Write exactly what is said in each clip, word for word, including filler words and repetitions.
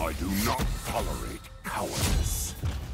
I do not tolerate cowardice.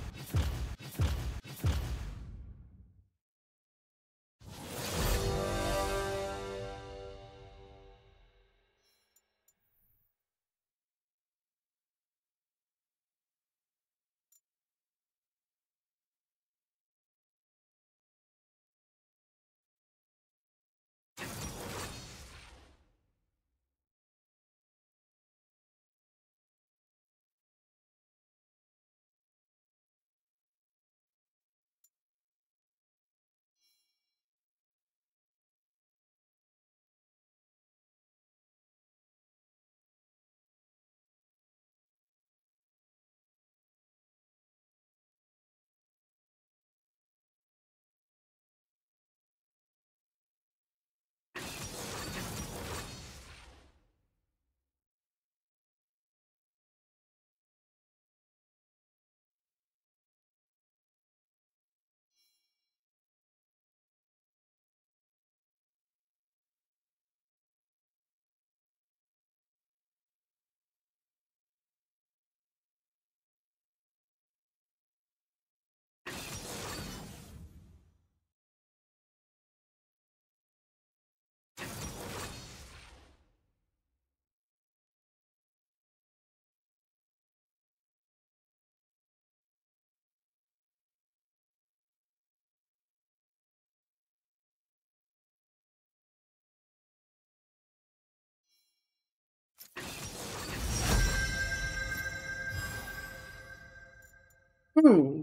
Hmm.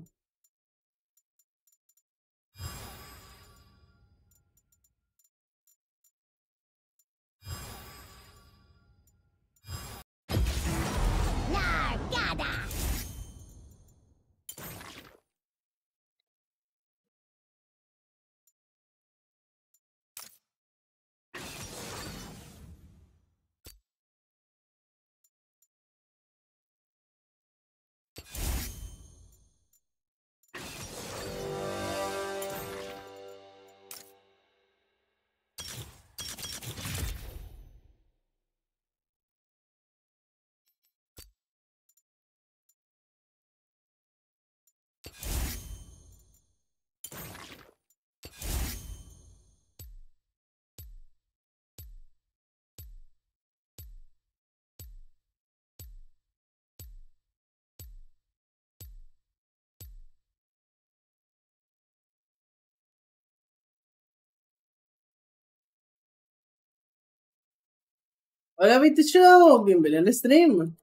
Hola, Vito Show, bienvenido al stream.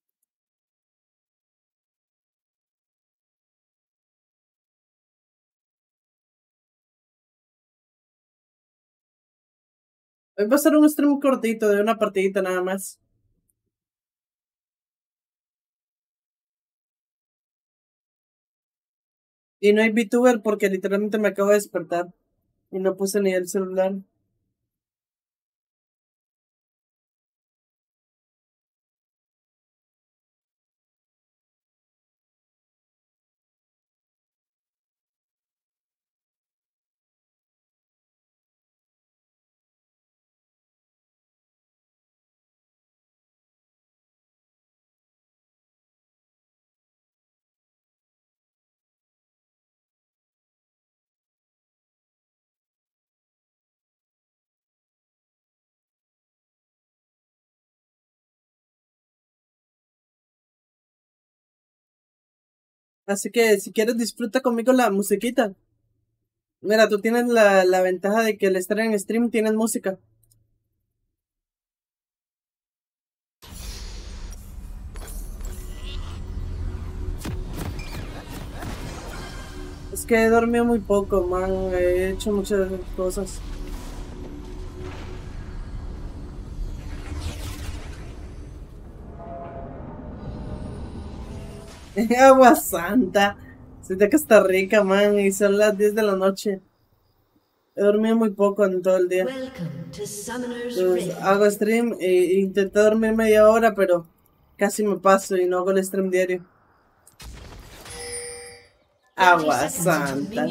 Hoy va a ser un stream cortito de una partidita nada más. Y no hay VTuber porque literalmente me acabo de despertar y no puse ni el celular. Así que si quieres disfruta conmigo la musiquita. Mira, tú tienes la, la ventaja de que al estar en stream tienes música. Es que he dormido muy poco, man. He hecho muchas cosas. Agua Santa. Soy de Costa Rica, man. Y son las diez de la noche. He dormido muy poco en todo el día. Entonces, hago stream e intenté dormir media hora, pero casi me paso y no hago el stream diario. Agua Santa.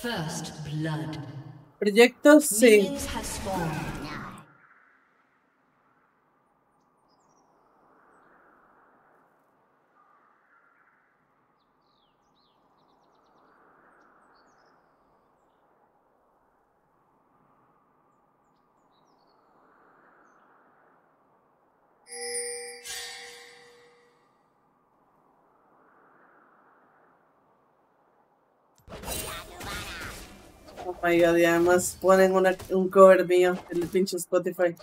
First blood. Proyectos, sí. Minions have spawned. Oh my god, y además ponen una, un cover mío en el pinche Spotify.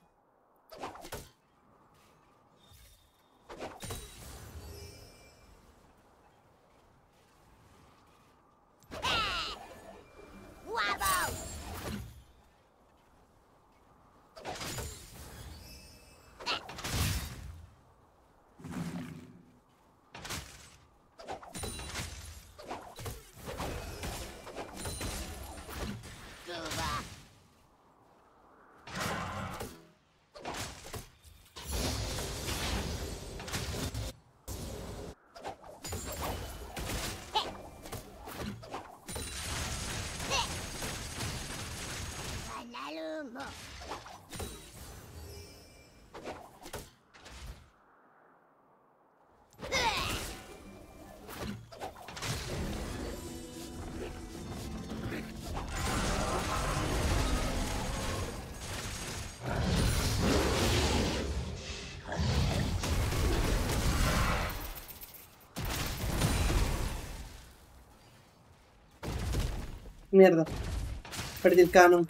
Mierda. Perdí el canon.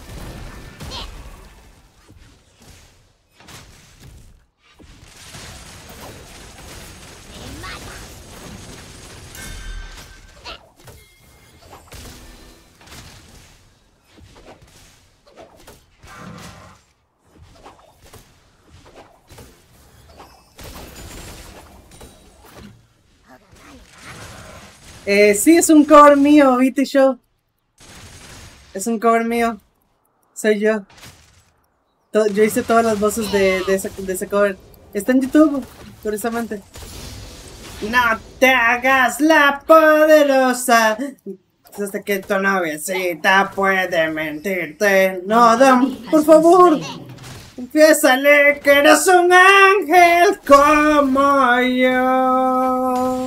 Eh, sí, es un cover mío, V T Show. Es un cover mío. Soy yo. To- yo hice todas las voces de, de, ese, de ese cover. Está en YouTube, curiosamente. No te hagas la poderosa. Hasta que tu noviecita puede mentirte. No, Dam, por favor. Confiésale que eres un ángel como yo.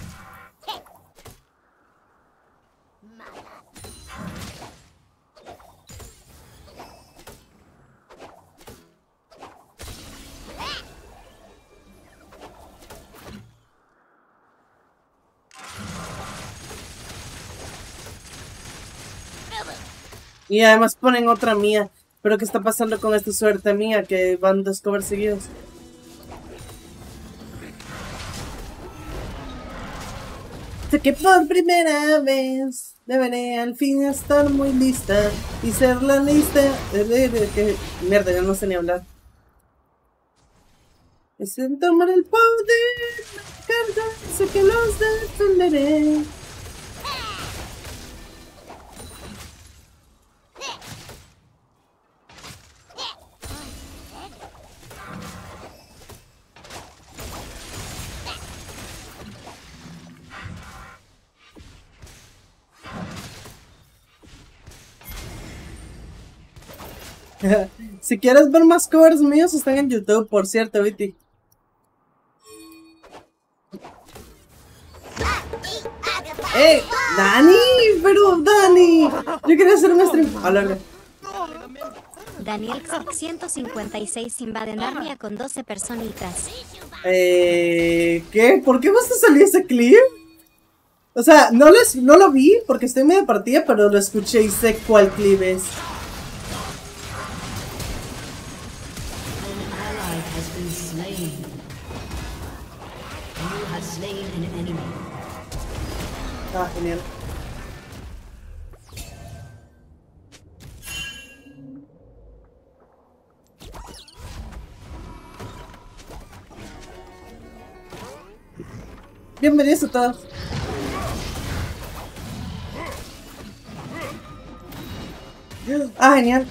Y además ponen otra mía. Pero ¿qué está pasando con esta suerte mía? Que van dos covers seguidos. Sé que por primera vez deberé al fin estar muy lista y ser la lista. Que mierda, ya no sé ni hablar. Es en tomar el poder, carga, sé que los defenderé. Si quieres ver más covers míos, están en YouTube, por cierto, Viti. ¡Eh! ¡Dani! ¡Pero Dani! Yo quería hacer un stream. A la Daniel ciento cincuenta y seis invade Narnia con doce personitas. Eh... ¿Qué? ¿Por qué vas a salir ese clip? O sea, no, les, no lo vi porque estoy medio partida, pero lo escuché y sé cuál clip es. Ah, genial. Bienvenidos a todos. Ah, genial.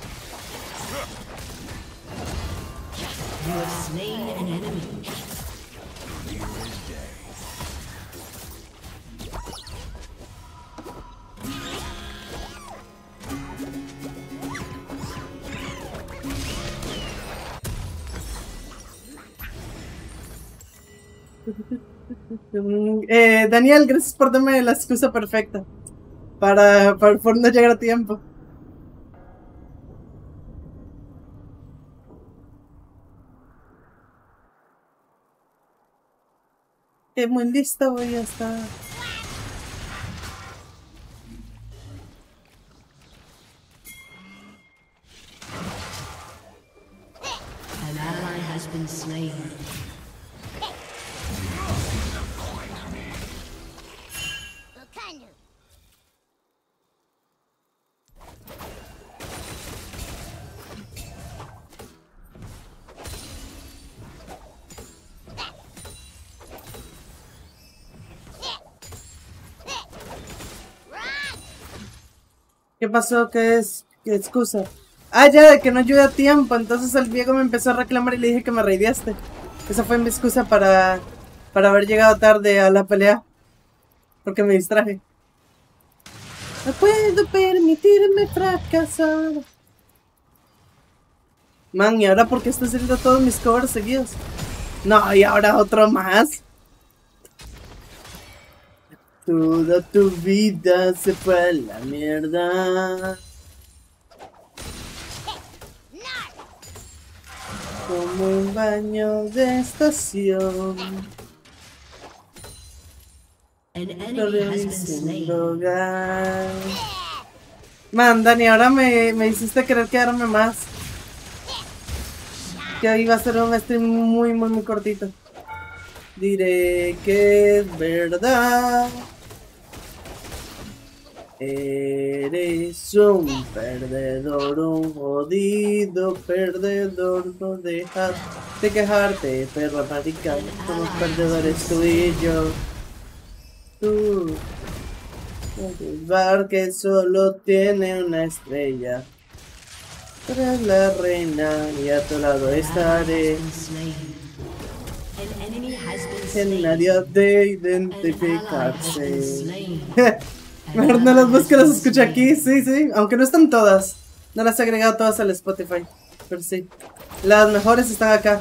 Eh, Daniel, gracias por darme la excusa perfecta para, para por no llegar a tiempo. Eh, muy listo voy a estar. An ally has been slain. ¿Qué pasó? ¿Qué es? ¿Qué excusa? Ah, ya, de que no ayuda a tiempo. Entonces el Diego me empezó a reclamar y le dije que me raideaste. Esa fue mi excusa para, para haber llegado tarde a la pelea. Porque me distraje. No puedo permitirme fracasar. Man, ¿y ahora por qué estoy haciendo todos mis covers seguidos? No, y ahora otro más. Toda tu vida se fue a la mierda. Como un baño de estación. An enemy has been slain. Drogar. Man, Dani, ahora me, me hiciste querer quedarme más. Que hoy va a ser un stream muy, muy, muy cortito. Diré que es verdad. Eres un perdedor, un jodido perdedor. No dejas de quejarte, perro radical. Somos perdedores tú y yo. Tú, el bar que solo tiene una estrella. Tú eres la reina y a tu lado estaré. En nadie ha de identificarse. Mejor no las busco, las escucho aquí, sí, sí. Aunque no están todas. No las he agregado todas al Spotify. Pero sí. Las mejores están acá.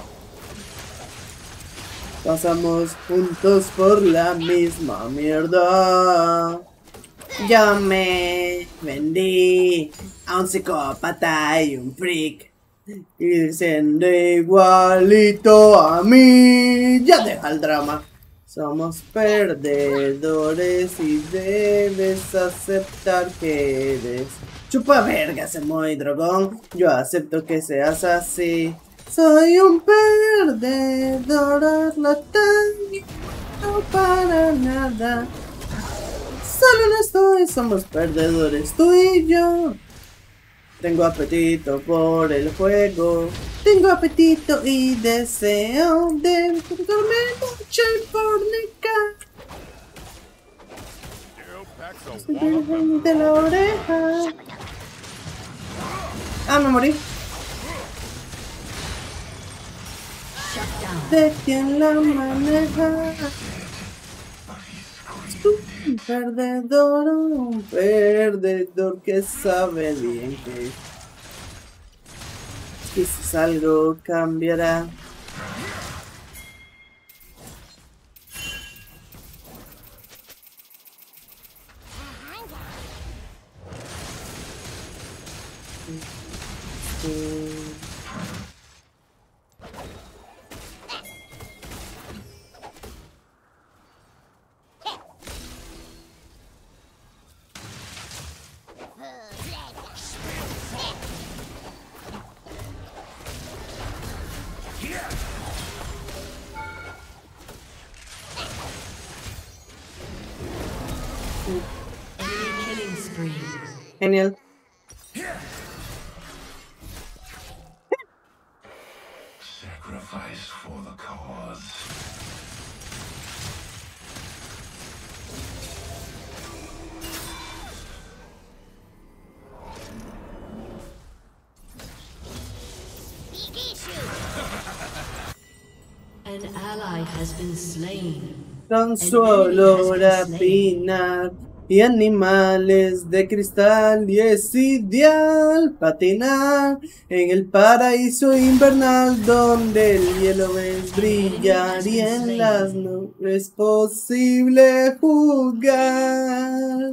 Pasamos juntos por la misma mierda. Yo me vendí a un psicópata y un freak. Y siendo igualito a mí. Ya deja el drama. Somos perdedores y debes aceptar que eres chupa verga, ese muy drogón. Yo acepto que seas así. Soy un perdedor, no tengo para nada. Solo no estoy, somos perdedores, tú y yo. Tengo apetito por el juego. Tengo apetito y deseo de dormir mucho y fornicar. De la oreja. Ah, me morí. De quien la maneja. Un perdedor, un perdedor que sabe bien que quizás algo cambiará. Genial. Sacrifice for the cause. An ally has been slain. Tan solo rapinar y animales de cristal, y es ideal patinar en el paraíso invernal donde el hielo ves brillar y en las nubes es posible jugar.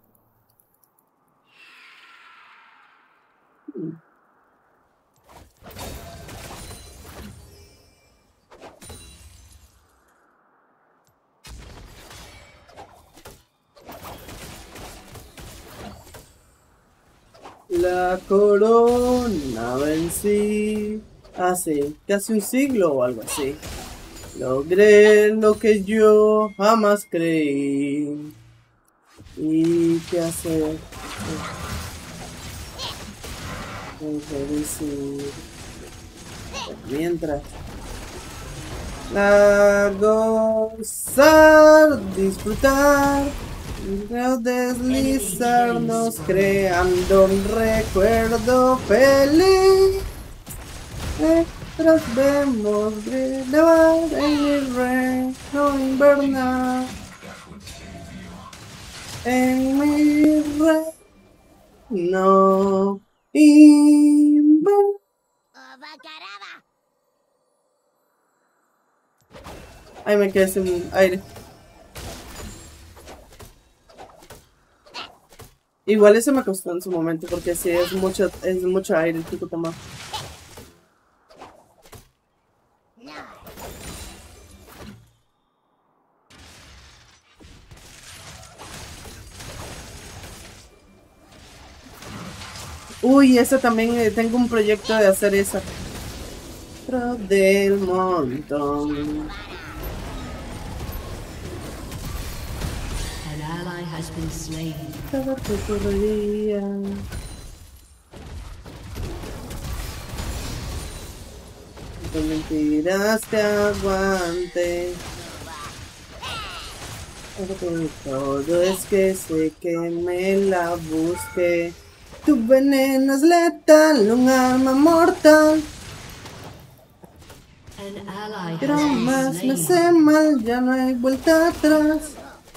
La corona vencí hace casi un siglo o algo así. Logré lo que yo jamás creí. ¿Y qué hacer? ¿Qué decir? Mientras la gozar, disfrutar, deslizarnos creando un recuerdo feliz. Mientras vemos brillar en el reino invernal, en mi reino invernal. Ay, me quedé sin aire. Igual eso me costó en su momento, porque sí, es mucho, es mucho aire el tipo tomado. Uy, esa también, eh, tengo un proyecto de hacer esa. Pro del montón. An ally has been slain. Cada que correría. Con mentiras te aguante. Todo es que sé que me la busque. Tu veneno es letal, un arma mortal. An ally Pero has más been me slain. sé mal, ya no hay vuelta atrás.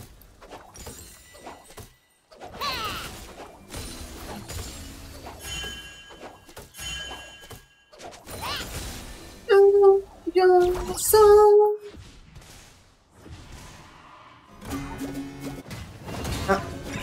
Yo, yo soy. Ah.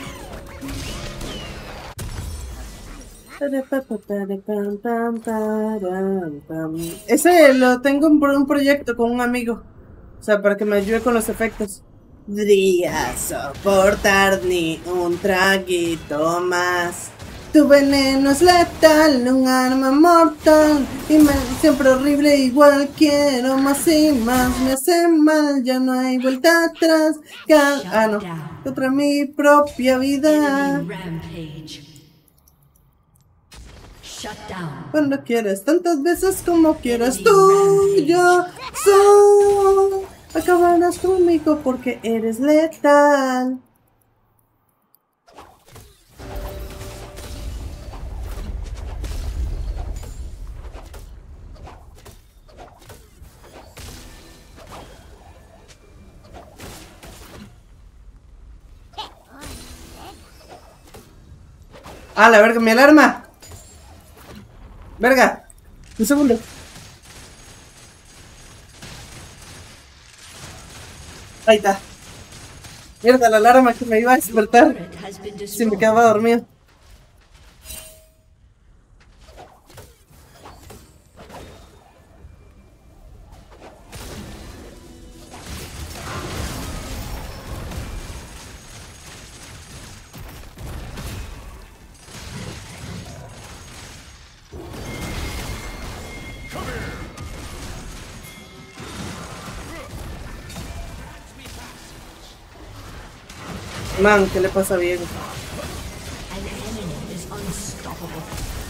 Ese lo tengo en un proyecto con un amigo. O sea, para que me ayude con los efectos. Podría soportar ni un traguito más. Tu veneno es letal, un arma mortal. Y me siempre horrible, igual quiero más y más. Me hace mal, ya no hay vuelta atrás. Ca- ah, no. Contra mi propia vida. Enemy rampage. Shut down. Cuando quieres tantas veces como quieras tú, yo soy. Acabarás conmigo porque eres letal. Ah, la verga, mi alarma. Verga. Un segundo. Ahí está. Mierda, la alarma que me iba a despertar. Turret has been Si me destroyed. quedaba dormido. Man, ¿qué le pasa a Diego? An enemy is unstoppable.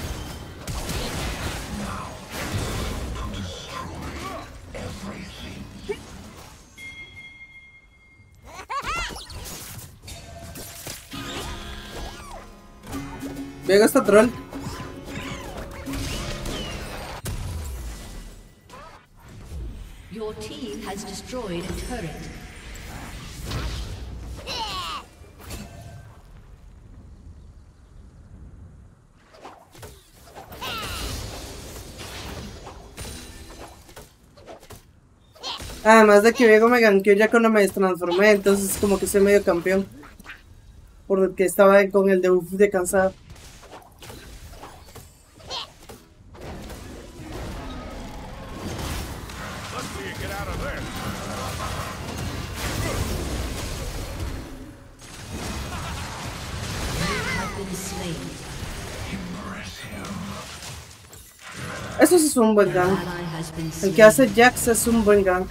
Diego está troll. Your team has destroyed a turret. Además de que Viego me ganqueó ya cuando me transformé, entonces como que soy medio campeón. Porque estaba con el debuff de cansado. Eso sí es un buen gank. El que hace Jax es un buen gank.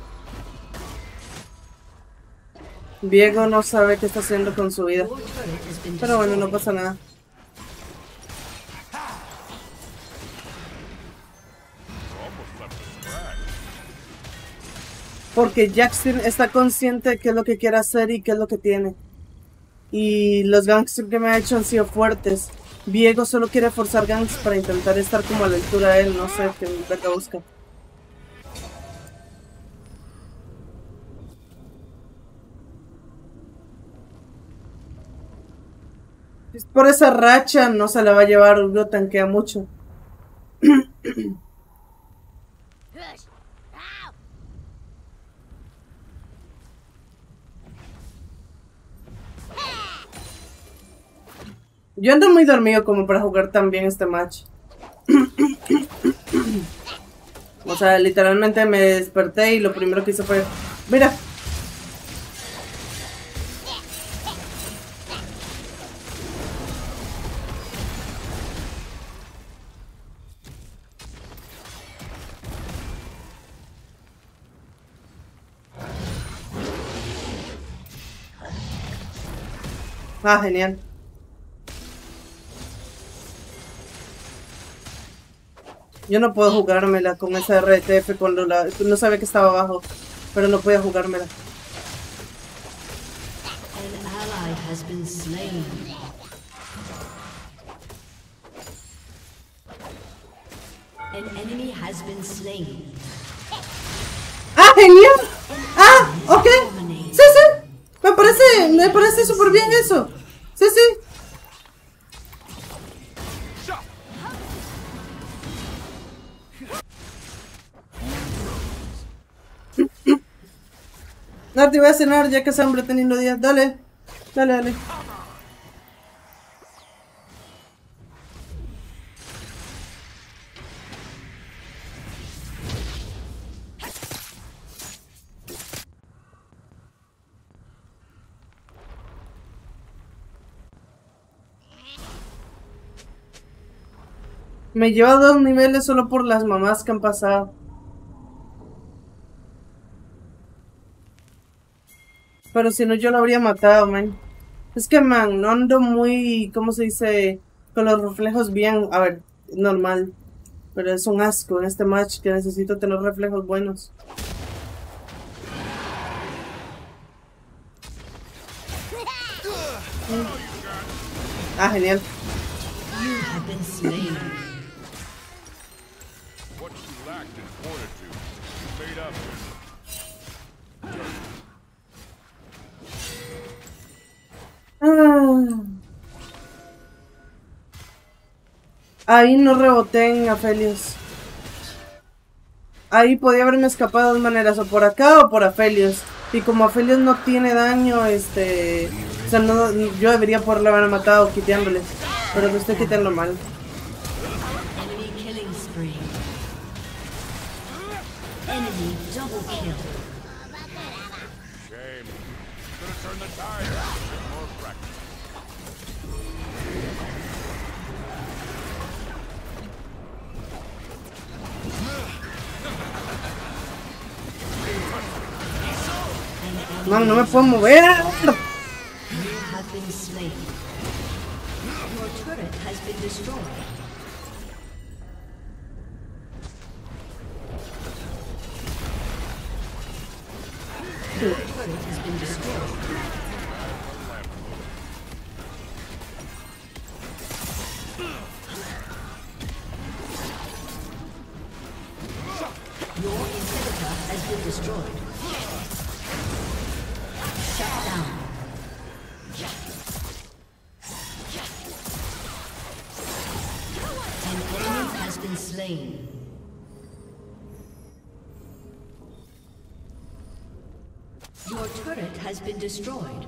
Viego no sabe qué está haciendo con su vida. Pero bueno, no pasa nada. Porque Jax está consciente de qué es lo que quiere hacer y qué es lo que tiene. Y los ganks que me ha hecho han sido fuertes. Viego solo quiere forzar ganks para intentar estar como a la altura de él. No sé qué verga busca. Por esa racha no se la va a llevar, Urgo tanquea mucho. Yo ando muy dormido como para jugar tan bien este match. O sea, literalmente me desperté y lo primero que hice fue... ¡Mira! Ah, genial. Yo no puedo jugármela con esa R T F cuando la... no sabía que estaba abajo, pero no podía jugármela. ¡Ah, genial! ¡Ah, ok! ¡Sí, sí! Me parece, me parece súper bien eso. Sí, sí. No, te voy a cenar ya que es hambre teniendo días. Dale, dale, dale. Me lleva dos niveles solo por las mamás que han pasado. Pero si no, yo lo habría matado, man. Es que, man, no ando muy, ¿cómo se dice? Con los reflejos bien, a ver, normal. Pero es un asco en este match que necesito tener reflejos buenos. Ah, genial. Ah. Ahí no reboté en Aphelios. Ahí podía haberme escapado de dos maneras, o por acá o por Aphelios. Y como Aphelios no tiene daño, este... O sea, no, yo debería poderle haber matado quiteándole. Pero lo estoy quitando mal. No, no me puedo mover. has been destroyed.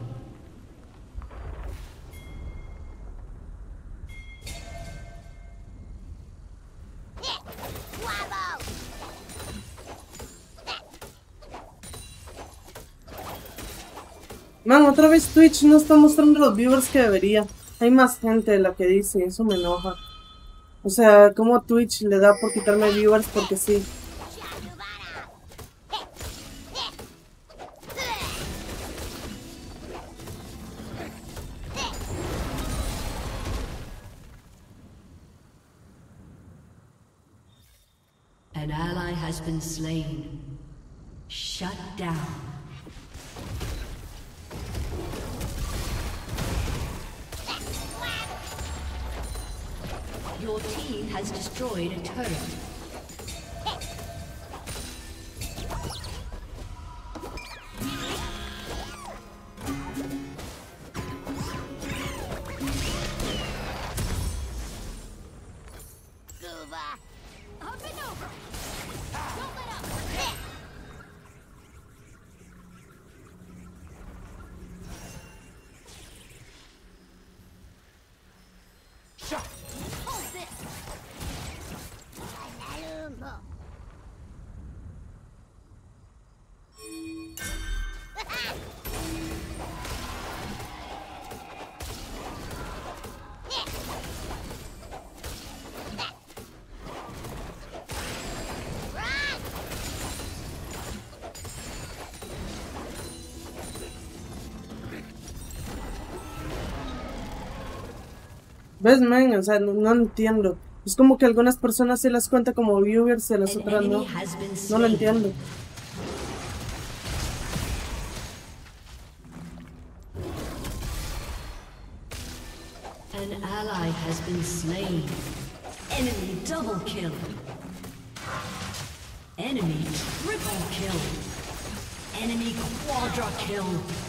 Man, otra vez Twitch no está mostrando los viewers que debería. Hay más gente de la que dice, eso me enoja. O sea, como Twitch le da por quitarme viewers porque sí. An ally has been slain. Shut down. Your team has destroyed a turret. ¿Ves, man? O sea, no, no entiendo. Es como que algunas personas se las cuenta como viewers y las otras no. No lo entiendo. An ally has been slain. Enemy double kill. Enemy triple kill. Enemy quadra kill.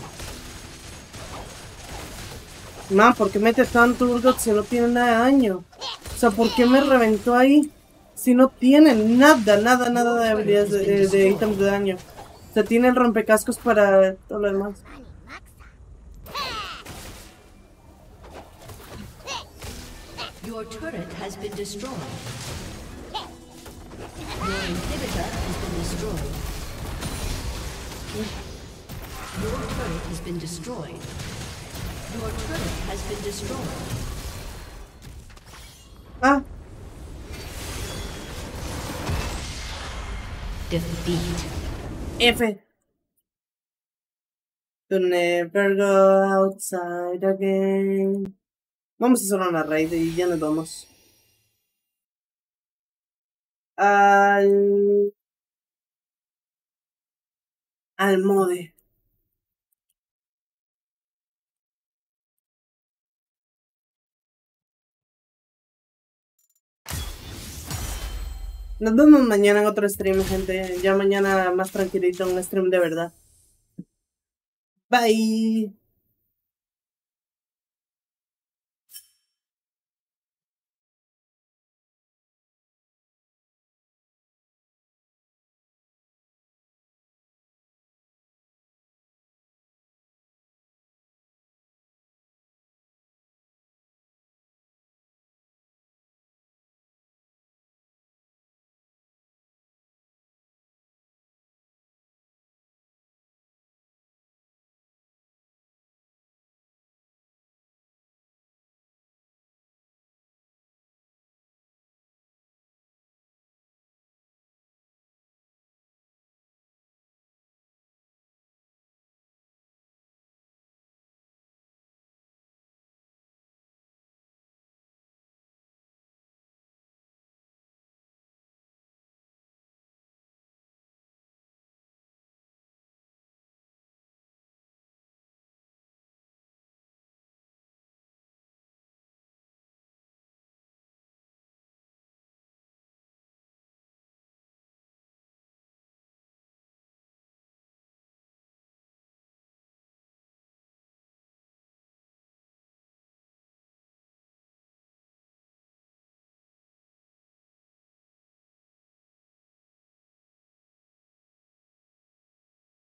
Man, ¿por qué mete tanto Urgot si no tiene nada de daño? O sea, ¿por qué me reventó ahí? Si no tiene nada, nada, nada de habilidades de, de, de ítems de daño. O sea, tiene el rompecascos para todo lo demás. Your turret has been destroyed. Your inhibitor has been destroyed. Your turret has been destroyed. Your turret has been destroyed. Ah. Defeat. F. To never go outside again. Vamos a hacer una raid y ya nos vamos. Al... Al mode. Nos vemos mañana en otro stream, gente. Ya mañana más tranquilito, un stream de verdad. Bye.